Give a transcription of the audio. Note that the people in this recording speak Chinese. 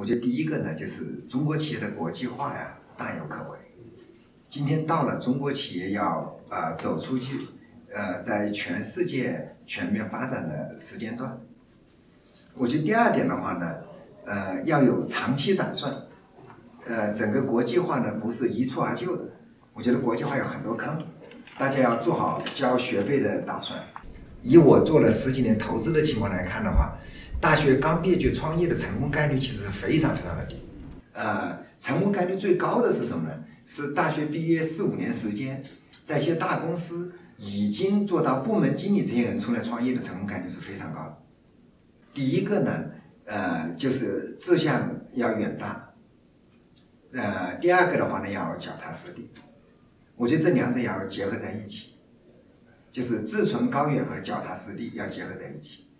我觉得第一个呢，就是中国企业的国际化呀，大有可为。今天到了中国企业要走出去，在全世界全面发展的时间段。我觉得第二点的话呢，要有长期打算。整个国际化呢不是一蹴而就的，我觉得国际化有很多坑，大家要做好交学费的打算。以我做了10几年投资的情况来看的话，大学刚毕业就创业的成功概率其实非常的低。成功概率最高的是什么呢？是大学毕业4、5年时间，在一些大公司已经做到部门经理这些人出来创业的成功概率是非常高的。第一个呢，就是志向要远大。第二个的话呢，要脚踏实地。我觉得这两者要结合在一起，就是志存高远和脚踏实地要结合在一起。